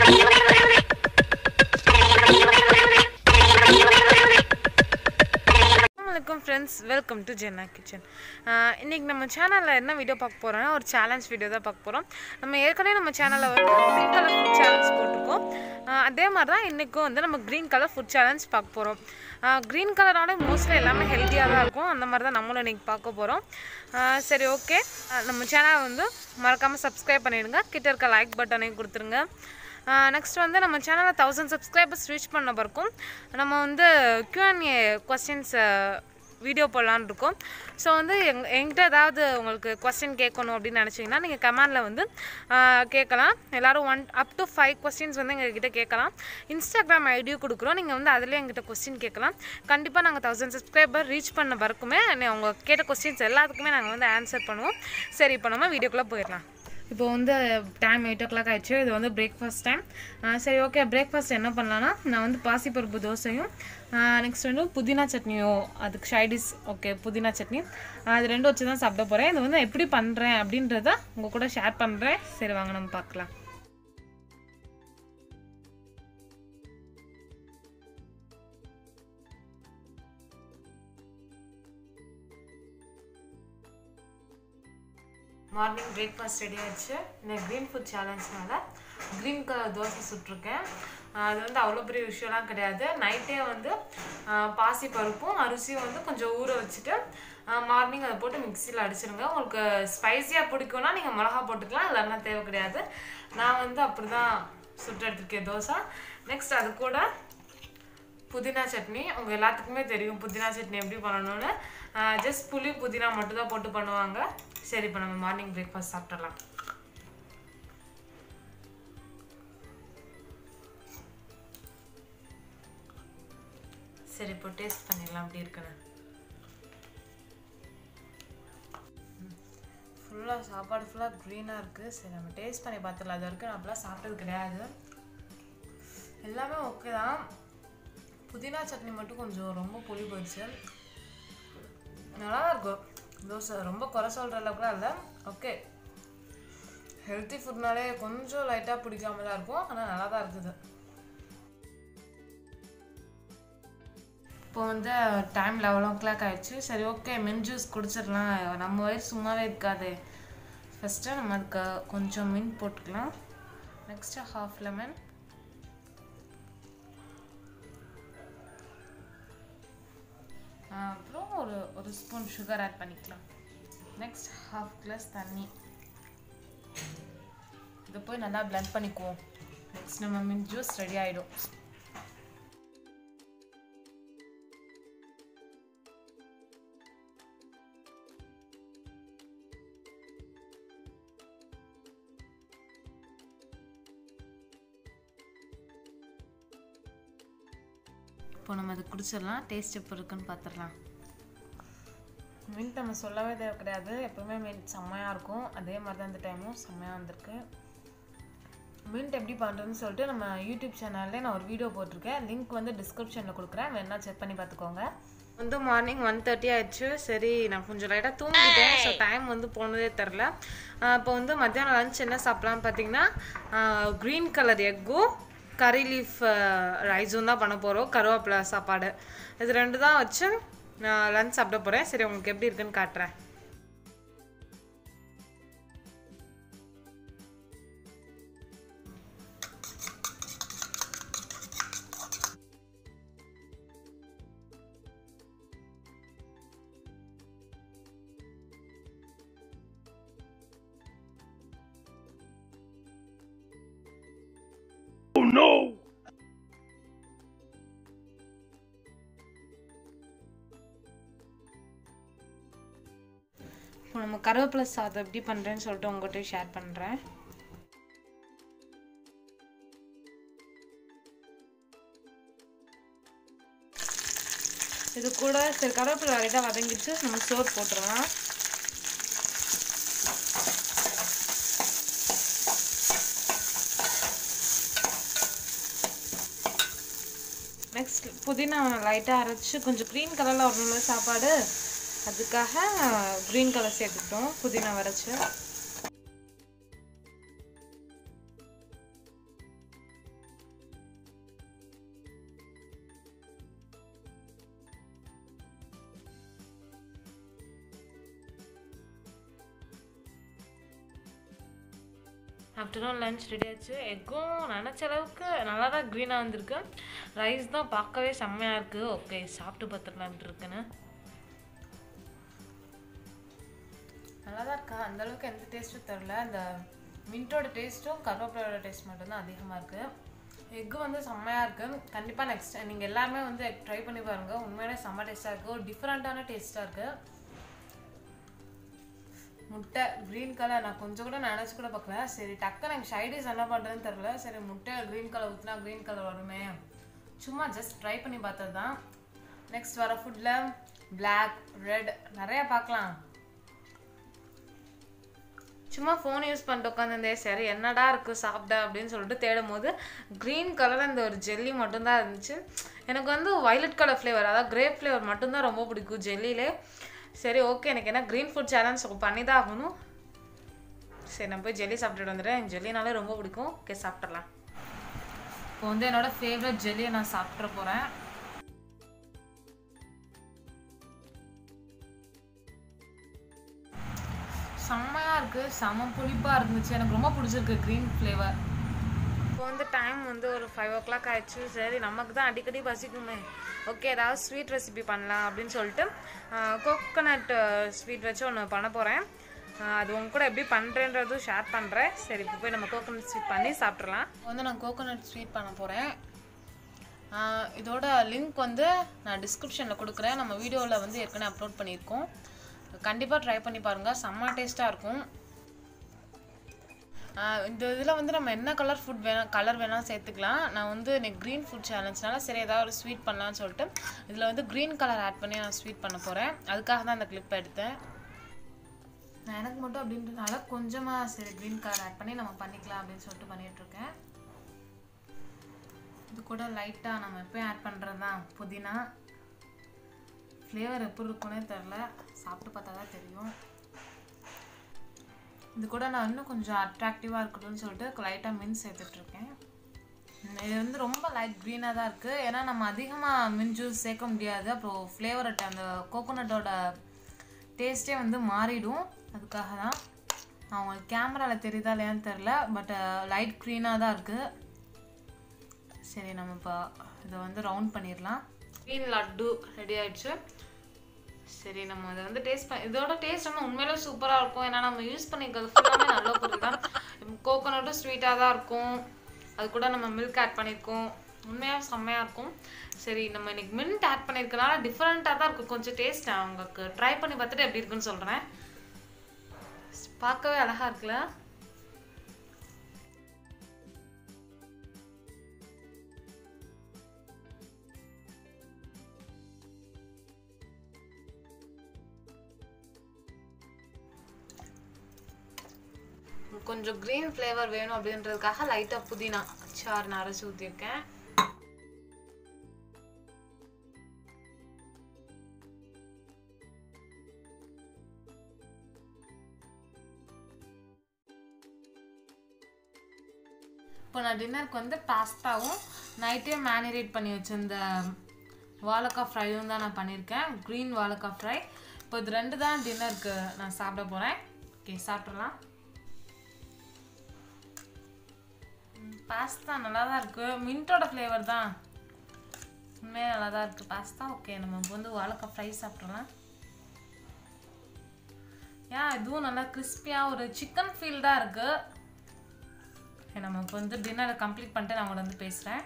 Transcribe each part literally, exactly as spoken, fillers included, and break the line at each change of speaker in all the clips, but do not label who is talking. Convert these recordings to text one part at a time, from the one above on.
friends, welcome to Jenna Kitchen. இன்னைக்கு நம்ம சேனல்ல என்ன வீடியோ பார்க்க போறோம்னா ஒரு சேலஞ்ச் வீடியோ தான் பார்க்க போறோம். நம்ம ஏற்கனவே நம்ம சேனல்ல வந்து green color food challenge போட்டுருக்கோம். அதே மாதிரி தான் இன்னைக்கும் வந்து நம்ம green color food challenge பார்க்க போறோம். green colorனால மோஸ்ட்லி எல்லாமே ஹெல்தியா தான் இருக்கும். அந்த மாதிரி தான் நம்மளும் இன்னைக்கு பார்க்க போறோம். சரி ஓகே, நம்ம சேனலை வந்து மறக்காம subscribe பண்ணிடுங்க. கிட்ட இருக்க லைக் பட்டனையும் கொடுத்துருங்க. நெக்ஸ்ட் வந்து நம்ம சேனலில் தௌசண்ட் சப்ஸ்கிரைபர்ஸ் ரீச் பண்ண பிறக்கும் நம்ம வந்து Q and A questions video போடலான்னு இருக்கோம். ஸோ வந்து எங் எங்கிட்ட ஏதாவது உங்களுக்கு கொஸ்டின் கேட்கணும் அப்படின்னு நினச்சிங்கன்னா நீங்கள் கமெண்டில் வந்து கேட்கலாம். எல்லோரும் one up to five questions வந்து எங்ககிட்ட கேட்கலாம். இன்ஸ்டாகிராம் ஐடியும் கொடுக்குறோம், நீங்கள் வந்து அதிலே எங்கிட்ட கொஸ்டின் கேட்கலாம். கண்டிப்பாக நாங்கள் தௌசண்ட் சப்ஸ்கிரைபர் ரீச் பண்ண பிறக்குமே அவங்க கேட்ட கொஸ்டின்ஸ் எல்லாத்துக்குமே நாங்கள் வந்து ஆன்சர் பண்ணுவோம். சரி, இப்போ நம்ம வீடியோக்குள்ளே போயிடலாம். இப்போ வந்து டைம் எயிட் ஓ கிளாக் ஆயிடுச்சு. இது வந்து பிரேக்ஃபாஸ்ட் டைம். சரி ஓகே, பிரேக்ஃபாஸ்ட் என்ன பண்ணலான்னா நான் வந்து பாசிப்பருப்பு தோசையும் நெக்ஸ்ட் வந்து புதினா சட்னியும் அதுக்கு சைடிஷ் ஓகே புதினா சட்னி அது ரெண்டும் வச்சு தான் சாப்பிட போகிறேன். இது வந்து எப்படி பண்ணுறேன் அப்படின்றத உங்கள் கூட ஷேர் பண்ணுறேன். சரி வாங்க நம்ம பார்க்கலாம். மார்னிங் பிரேக்ஃபாஸ்ட் ரெடி ஆகிடுச்சு. இன்னைக்கு க்ரீன் ஃபுட் சேலஞ்ச்னால க்ரீன் கலர் தோசை சுட்டிருக்கேன். அது வந்து அவ்வளோ பெரிய விஷயம்லாம் கிடையாது. நைட்டே வந்து பாசி பருப்பும் அரிசியும் வந்து கொஞ்சம் ஊற வச்சுட்டு மார்னிங் அதை போட்டு மிக்சியில் அடிச்சிடுங்க. உங்களுக்கு ஸ்பைஸியாக பிடிக்கும்னா நீங்கள் மிளகா போட்டுக்கலாம், இல்லைன்னா தேவை கிடையாது. நான் வந்து அப்படி தான் சுட்டு எடுத்துருக்கேன் தோசை. நெக்ஸ்ட் அது கூட புதினா சட்னி. உங்கள் எல்லாத்துக்குமே தெரியும் புதினா சட்னி எப்படி பண்ணணும்னு. ஜஸ்ட் புளி புதினா மட்டும் தான் போட்டு பண்ணுவாங்க. சரி, இப்போ நம்ம மார்னிங் பிரேக்ஃபாஸ்ட் சாப்பிடலாம். சரி, இப்போ டேஸ்ட் பண்ணிடலாம் எப்படி இருக்குன்னு. ஃபுல்லாக சாப்பாடு ஃபுல்லாக க்ரீனாக இருக்குது. சரி நம்ம டேஸ்ட் பண்ணி பார்த்துடலாம். அது வரைக்கும் நான் அப்படிலாம் சாப்பிட்டது கிடையாது. எல்லாமே ஓகே தான். புதினா சட்னி மட்டும் கொஞ்சம் ரொம்ப புளி போயிடுச்சு. நல்லா தான் இருக்கும் தோசை. ரொம்ப குறை சொல்கிற அளவுக்குலாம் இல்லை. ஓகே, ஹெல்த்தி ஃபுட்னாலே கொஞ்சம் லைட்டாக பிடிக்காம தான் இருக்கும், ஆனால் நல்லா தான் இருக்குது. இப்போ வந்து டைம் லெவன் ஓ கிளாக் ஆகிடுச்சு. சரி ஓகே, மின் ஜூஸ் குடிச்சிடலாம். நம்ம வயிறு சும்மாவே இருக்காது. ஃபஸ்ட்டு நம்ம அதுக்கு கொஞ்சம் மின் போட்டுக்கலாம். நெக்ஸ்ட்டு ஹாஃப் லெமன், அப்புறம் ஒரு ஒரு ஸ்பூன் சுகர் ஆட் பண்ணிக்கலாம். நெக்ஸ்ட் ஹாஃப் கிளாஸ் தண்ணி. இதை போய் நல்லா பிளெண்ட் பண்ணிக்குவோம். நெக்ஸ்ட் நம்ம மின் ஜூஸ் ரெடி ஆகிடும். இப்போ நம்ம அதை குடிச்சிடலாம். டேஸ்ட் எப்படி இருக்குன்னு பார்த்துடலாம். மின்ட் நம்ம சொல்லவே தேவை கிடையாது, எப்போவுமே மின்ட் செம்மையாக இருக்கும். அதே மாதிரி தான் இந்த டைமும் செம்மையாக வந்திருக்கு. மின்ட் எப்படி பண்ணுறதுன்னு சொல்லிட்டு நம்ம யூடியூப் சேனல்லே நான் ஒரு வீடியோ போட்டிருக்கேன். லிங்க் வந்து டிஸ்கிரிப்ஷனில் கொடுக்குறேன், வேணா செக் பண்ணி பார்த்துக்கோங்க. வந்து மார்னிங் ஒன் தேர்ட்டி ஆயிடுச்சு. சரி நான் கொஞ்சம் லைட்டாக தூங்கிட்டேன். ஸோ டைம் வந்து போனதே தெரில. இப்போ வந்து மத்தியானம் லஞ்ச் என்ன சாப்பிட்லான்னு பார்த்தீங்கன்னா க்ரீன் கலர் எக்கும் கறி லீஃப் ரைஸும் தான் பண்ண போகிறோம். கருவேப்பிலை சாப்பாடு இது ரெண்டு தான் வச்சு நான் லஞ்ச் சாப்பிட போகிறேன். சரி உங்களுக்கு எப்படி இருக்குன்னு காட்டுறேன். Oh no! இப்போ நம்ம கருவேப்பிலை சாதம் எப்படி பண்ணுறேன்னு சொல்லிட்டு உங்கள்கிட்ட ஷேர் பண்ணுறேன். இது கூட சரி கருவேப்பிலை லைட்டாக வதங்கிட்டு நம்ம சோறு போட்டுடலாம். நெக்ஸ்ட் புதினா லைட்டாக அரைச்சி கொஞ்சம் க்ரீன் கலரில் வரணும் சாப்பாடு, அதுக்காக க்ரீன் கலர் சேர்த்துக்கிட்டோம் புதினா வரைச்சி. ஆஃப்டர்நூன் லஞ்ச் ரெடி ஆச்சு. எக்கும் நினச்ச அளவுக்கு நல்லா தான் க்ரீனாக வந்திருக்கு. ரைஸ் தான் பார்க்கவே செம்மையாக இருக்குது. ஓகே, சாப்பிட்டு பார்த்துடலான்ட்டு இருக்குன்னு. நல்லா தான் இருக்கா, அந்தளவுக்கு எந்த டேஸ்ட்டும் தரல. இந்த மின்ட்டோட டேஸ்ட்டும் கருவேப்பிலையோட டேஸ்ட் மட்டும்தான் அதிகமாக இருக்குது. எக்கு வந்து செம்மையாக இருக்குது. கண்டிப்பாக நெக்ஸ்ட் நீங்கள் எல்லாருமே வந்து எக் ட்ரை பண்ணி பாருங்கள். உண்மையிலே செம்ம டேஸ்ட்டாக இருக்குது. ஒரு டிஃப்ரெண்ட்டான டேஸ்ட்டாக இருக்குது. முட்டை க்ரீன் கலர் நான் கொஞ்சம் கூட நினச்சி கூட பார்க்கல. சரி டக்குன்னு எனக்கு சைடிஸ் என்ன பண்ணுறதுன்னு தெரில. சரி முட்டை க்ரீன் கலர் ஊற்றினா க்ரீன் கலர் வருமே, சும்மா ஜஸ்ட் ட்ரை பண்ணி பார்த்தது தான். நெக்ஸ்ட் வர ஃபுட்டில் பிளாக் ரெட் நிறையா பார்க்கலாம். சும்மா ஃபோன் யூஸ் பண்ணிட்டு உட்காந்துருந்தே சரி என்னடா இருக்குது சாப்பிட அப்படின்னு சொல்லிட்டு தேடும் போது க்ரீன் கலரில் இந்த ஒரு ஜெல்லி மட்டும்தான் இருந்துச்சு. எனக்கு வந்து வயலட் கலர் ஃப்ளேவர், அதாவது கிரேப் ஃப்ளேவர் மட்டும்தான் ரொம்ப பிடிக்கும் ஜெல்லியிலே. சரி ஓகே, எனக்கு என்ன க்ரீன் ஃபுட் சேலஞ்ச் பண்ணி தான் ஆகணும். சரி நான் போய் ஜெல்லி சாப்பிட்டுட்டு வந்துடுறேன். எனக்கு ஜெல்லினாலே ரொம்ப பிடிக்கும். ஓகே சாப்பிட்றலாம். இப்போ வந்து என்னோடய ஃபேவரட் ஜெல்லியை நான் சாப்பிட்ற போகிறேன். செம்மையாக இருக்குது, செம்ம புளிப்பாக இருந்துச்சு. எனக்கு ரொம்ப பிடிச்சிருக்கு க்ரீன் ஃப்ளேவர். இப்போ வந்து டைம் வந்து ஒரு ஃபைவ் ஓ கிளாக் ஆயிடுச்சு. சரி நமக்கு தான் அடிக்கடி பசிக்குமே, ஓகே ஏதாவது ஸ்வீட் ரெசிபி பண்ணலாம் அப்படின்னு சொல்லிட்டு கோகோனட் ஸ்வீட் வச்சு ஒன்று பண்ண போகிறேன். அது உங்க கூட எப்படி பண்ணுறேன்றதும் ஷேர் பண்ணுறேன். சரி இப்போ போய் நம்ம கோகோனட் ஸ்வீட் பண்ணி சாப்பிட்றலாம். வந்து நான் கோகோனட் ஸ்வீட் பண்ண போகிறேன். இதோட லிங்க் வந்து நான் டிஸ்கிரிப்ஷனில் கொடுக்குறேன். நம்ம வீடியோவில் வந்து ஏற்கனவே அப்லோட் பண்ணியிருக்கோம். கண்டிப்பாக ட்ரை பண்ணி பாருங்கள், செம்ம டேஸ்ட்டாக இருக்கும். இந்த இதில் வந்து நம்ம என்ன கலர் ஃபுட் வேணால் கலர் வேணாலும் சேர்த்துக்கலாம். நான் வந்து எனக்கு க்ரீன் ஃபுட் சேலஞ்ச்னால சரி ஏதாவது ஒரு ஸ்வீட் பண்ணலான்னு சொல்லிட்டு இதில் வந்து க்ரீன் கலர் ஆட் பண்ணி நான் ஸ்வீட் பண்ண போகிறேன். அதுக்காக தான் அந்த கிளிப் எடுத்தேன். நான் எனக்கு மட்டும் அப்படின்றதுனால கொஞ்சமாக சரி க்ரீன் கலர் ஆட் பண்ணி நம்ம பண்ணிக்கலாம் அப்படின்னு சொல்லிட்டு பண்ணிகிட்ருக்கேன். இது கூட லைட்டாக நம்ம எப்போயும் ஆட் பண்ணுறது தான் புதினா. ஃப்ளேவர் எப்படி இருக்குன்னே தெரில, சாப்பிட்டு பார்த்தா தான் தெரியும். இது கூட நான் இன்னும் கொஞ்சம் அட்ராக்டிவாக இருக்கணும்னு சொல்லிட்டு லைட்டாக மின் சேர்த்துட்ருக்கேன். இது வந்து ரொம்ப லைட் க்ரீனாக தான் இருக்குது. ஏன்னா நம்ம அதிகமாக மின் ஜூஸ் சேர்க்க முடியாது, அப்புறம் ஃப்ளேவர்ட்ட அந்த கோகோனட்டோட டேஸ்ட்டே வந்து மாறிடும். அதுக்காக தான் அவங்களுக்கு கேமராவில் தெரியுதா இல்லையான்னு தெரில, பட் லைட் க்ரீனாக தான் இருக்குது. சரி நம்ம இப்போ இதை வந்து ரவுண்ட் பண்ணிடலாம். க்ரீன் லட்டு ரெடி ஆகிடுச்சு. சரி நம்ம அதை வந்து டேஸ்ட் பண்ண இதோட டேஸ்ட் வந்து உண்மையிலே சூப்பராக இருக்கும். ஏன்னா நம்ம யூஸ் பண்ணிக்கிறது ஃபுல்லாமே நல்ல பொருள் தான். கோகோனட்டும் ஸ்வீட்டாக தான் இருக்கும், அது கூட நம்ம மில்க் ஆட் பண்ணியிருக்கோம். உண்மையாக செம்மையாக இருக்கும். சரி நம்ம இன்னைக்கு மின்ட் ஆட் பண்ணியிருக்கனால டிஃப்ரெண்ட்டாக தான் இருக்கும் கொஞ்சம் டேஸ்ட். நான் உங்களுக்கு ட்ரை பண்ணி பார்த்துட்டு எப்படி இருக்குன்னு சொல்கிறேன். பார்க்கவே அழகாக இருக்குல்ல. கொஞ்சம் க்ரீன் ஃப்ளேவர் வேணும் அப்படின்றதுக்காக லைட்டாக புதினா சாறு நான் அரைச்சி ஊற்றிருக்கேன். இப்போ நான் டின்னருக்கு வந்து பாஸ்தாவும் நைட்டே மேரினேட் பண்ணி வச்சிருந்த வாழைக்காய் ஃப்ரையும் தான் நான் பண்ணியிருக்கேன். க்ரீன் வாழைக்காய் ஃப்ரை. இப்போ இது ரெண்டு தான் டின்னருக்கு நான் சாப்பிட போகிறேன். ஓகே சாப்பிட்றலாம். பாஸ்தா நல்லா தான் இருக்குது, மின்ட்டோட ஃப்ளேவர் தான் உண்மையாக நல்லா தான் இருக்குது பாஸ்தா. ஓகே நம்ம இப்போ வந்து வாழைக்காய் ஃப்ரை சாப்பிட்றலாம். ஏன் இதுவும் நல்லா கிறிஸ்பியாக ஒரு சிக்கன் ஃபீல் தான் இருக்குது. நம்ம இப்போ வந்து டின்னரை கம்ப்ளீட் பண்ணிட்டு நான் உங்களை வந்து பேசுகிறேன்.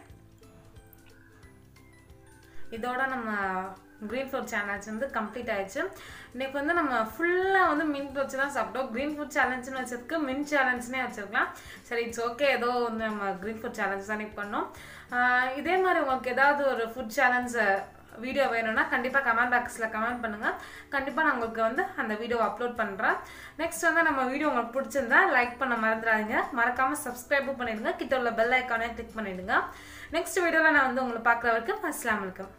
இதோட நம்ம க்ரீன் ஃபுட் சேலஞ்ச் வந்து கம்ப்ளீட் ஆயிடுச்சு. இன்றைக்கி வந்து நம்ம ஃபுல்லாக வந்து மின்ட் வச்சு தான் சாப்பிட்டோம். க்ரீன் ஃபுட் சேலஞ்சுன்னு வச்சதுக்கு மின்ட் சேலஞ்சுனே வச்சுருக்கலாம். சரி இட்ஸ் ஓகே, ஏதோ வந்து நம்ம க்ரீன் ஃபுட் சேலஞ்ச் தான் இன்றைக்கி பண்ணோம். இதே மாதிரி உங்களுக்கு ஏதாவது ஒரு ஃபுட் சேலஞ்ச் வீடியோ வேணும்னா கண்டிப்பாக கமெண்ட் பாக்ஸில் கமெண்ட் பண்ணுங்கள். கண்டிப்பாக நான் உங்களுக்கு வந்து அந்த வீடியோ அப்லோட் பண்ணுறேன். நெக்ஸ்ட் வந்து நம்ம வீடியோ உங்களுக்கு பிடிச்சிருந்தா லைக் பண்ண மறந்துடாதீங்க. மறக்காமல் சப்ஸ்கிரைபும் பண்ணிடுங்க. கிட்ட உள்ள பெல் ஐக்கானே கிளிக் பண்ணிவிடுங்க. நெக்ஸ்ட் வீடியோவில் நான் வந்து உங்களை பார்க்குற வரைக்கும் அஸ்ஸலாமு அலைக்கும்.